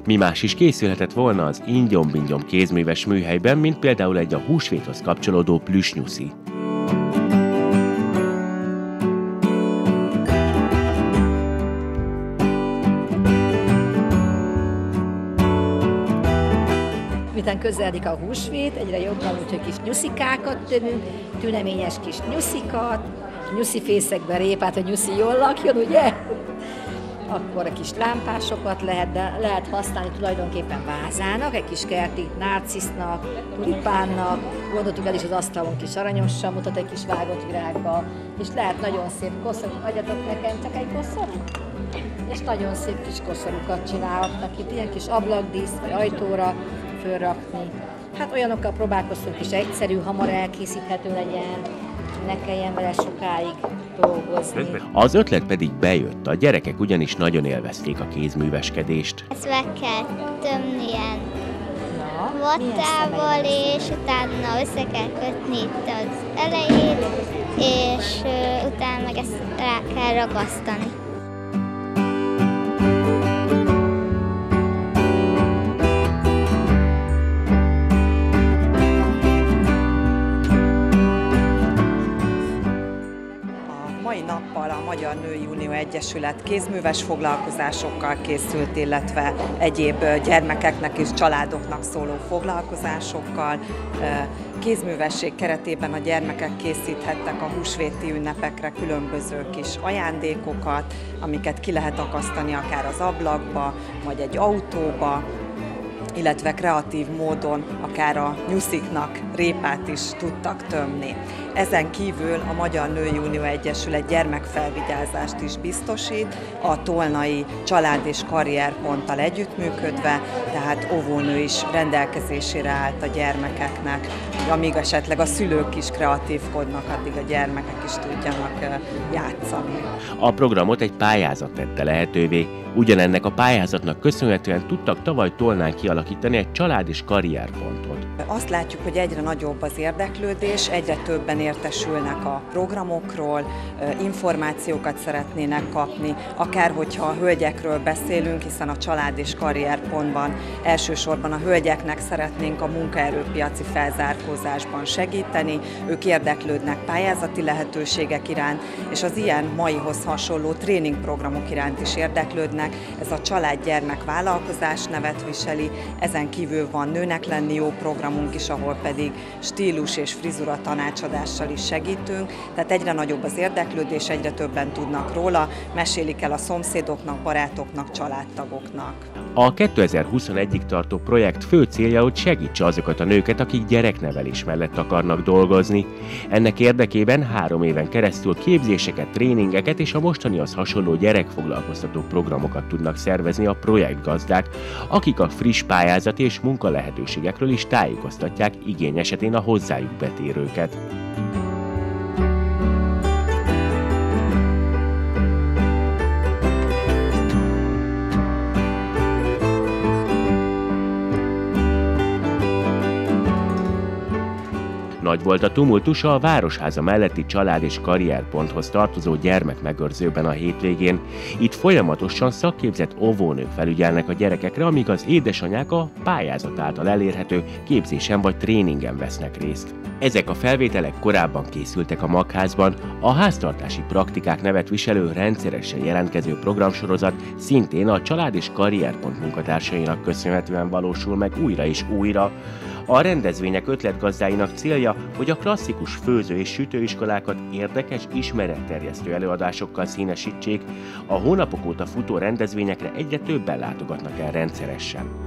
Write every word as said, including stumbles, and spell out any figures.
Mi más is készülhetett volna az ingyom-bingyom kézműves műhelyben, mint például egy a húsvéthoz kapcsolódó plüssnyuszi. Miután közeledik a húsvét, egyre jobban, úgyhogy kis nyuszikákat tövünk, tüneményes kis nyuszikat, nyuszifészekben répát, hogy nyuszi jól lakjon, ugye? Akkor a kis lámpásokat lehet, de lehet használni tulajdonképpen vázának, egy kis kerti narcisznak, tulipánnak, gondoltuk el is az asztalon kis aranyossal, mutat egy kis vágott virágba, és lehet nagyon szép koszorút, adjatok nekem csak egy koszorút, és nagyon szép kis koszorukat csinálhatnak itt, ilyen kis ablakdísz vagy ajtóra fölrakni. Hát olyanokkal próbálkoztunk is egyszerű, hamar elkészíthető legyen, ne kelljen vele sokáig dolgozni. Az ötlet pedig bejött, a gyerekek ugyanis nagyon élvezték a kézműveskedést. Ezt meg kell tömni ilyen vattával, és utána össze kell kötni itt az elejét, és utána meg ezt rá kell ragasztani. Mai nappal a Magyar Női Unió Egyesület kézműves foglalkozásokkal készült, illetve egyéb gyermekeknek és családoknak szóló foglalkozásokkal. Kézművesség keretében a gyermekek készíthettek a húsvéti ünnepekre különböző kis ajándékokat, amiket ki lehet akasztani akár az ablakba, vagy egy autóba, illetve kreatív módon akár a nyusziknak répát is tudtak tömni. Ezen kívül a Magyar Női Unió Egyesület gyermekfelvigyázást is biztosít, a Tolnai Család- és Karrierponttal együttműködve, tehát óvónő is rendelkezésére állt a gyermekeknek, amíg esetleg a szülők is kreatívkodnak, addig a gyermekek is tudjanak játszani. A programot egy pályázat tette lehetővé. Ugyanennek a pályázatnak köszönhetően tudtak tavaly Tolnán kialakítani egy család- és karrierpontot. Azt látjuk, hogy egyre nagyobb az érdeklődés, egyre többen értesülnek a programokról, információkat szeretnének kapni, akár hogyha a hölgyekről beszélünk, hiszen a család- és karrierpontban elsősorban a hölgyeknek szeretnénk a munkaerőpiaci felzárkózásban segíteni, ők érdeklődnek pályázati lehetőségek iránt, és az ilyen maihoz hasonló tréningprogramok iránt is érdeklődnek. Ez a Család-gyermek vállalkozás nevet viseli, ezen kívül van Nőnek lenni jó programunk is, ahol pedig stílus és frizura tanácsadással is segítünk, tehát egyre nagyobb az érdeklődés, egyre többen tudnak róla, mesélik el a szomszédoknak, barátoknak, családtagoknak. A kétezer-huszonegyig tartó projekt fő célja, hogy segítse azokat a nőket, akik gyereknevelés mellett akarnak dolgozni. Ennek érdekében három éven keresztül képzéseket, tréningeket és a mostanihoz hasonló gyerekfoglalkoztató programokat tudnak szervezni a projektgazdák, akik a friss pályázati és munkalehetőségekről is tájékoztatják igény esetén a hozzájuk betérőket. Nagy volt a tumultusa a Városháza melletti Család- és Karrierponthoz tartozó gyermekmegőrzőben a hétvégén. Itt folyamatosan szakképzett óvónők felügyelnek a gyerekekre, amíg az édesanyák a pályázat által elérhető képzésen vagy tréningen vesznek részt. Ezek a felvételek korábban készültek a Magházban, a háztartási praktikák nevet viselő rendszeresen jelentkező programsorozat szintén a Család- és Karrierpont munkatársainak köszönhetően valósul meg újra és újra. A rendezvények ötletgazdáinak célja, hogy a klasszikus főző- és sütőiskolákat érdekes, ismeretterjesztő előadásokkal színesítsék. A hónapok óta futó rendezvényekre egyre többen látogatnak el rendszeresen.